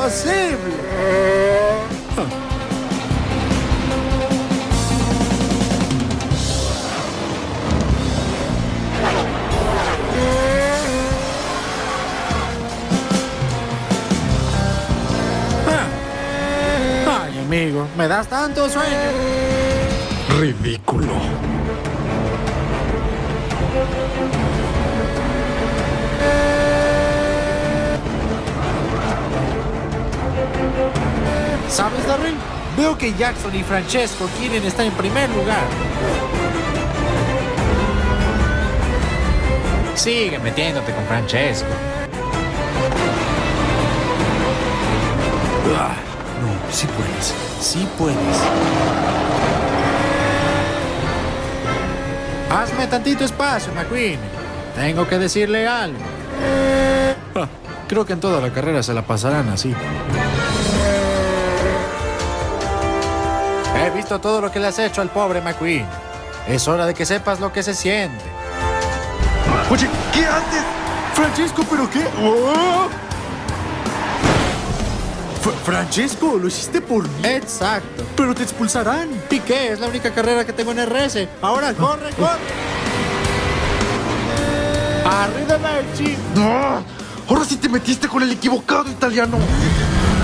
posible? Ay, amigo, me das tanto sueño. Ridículo. ¿Sabes, Darryl? Veo que Jackson y Francesco quieren estar en primer lugar. Sigue metiéndote con Francesco. No, sí puedes. Sí puedes. Hazme tantito espacio, McQueen. Tengo que decirle algo. Creo que en toda la carrera se la pasarán así. He visto todo lo que le has hecho al pobre McQueen. Es hora de que sepas lo que se siente. Oye, ¿qué haces? Francesco, ¿pero qué? ¡Oh! Francesco, lo hiciste por mí. Exacto. Pero te expulsarán. Piqué, es la única carrera que tengo en RS. Ahora corre, corre. ¡Arriba, Merci! ¡No! Ahora sí te metiste con el equivocado, italiano.